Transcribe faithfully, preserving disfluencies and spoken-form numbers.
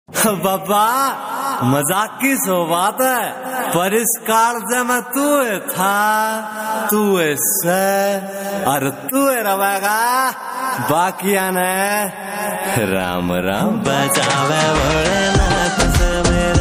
बाबा मजाक की सो बात है, पर इस कालजे में तू था, तू से और तू रवेगा, बाकिया ने राम राम। बचावे भोलेनाथ से मेरे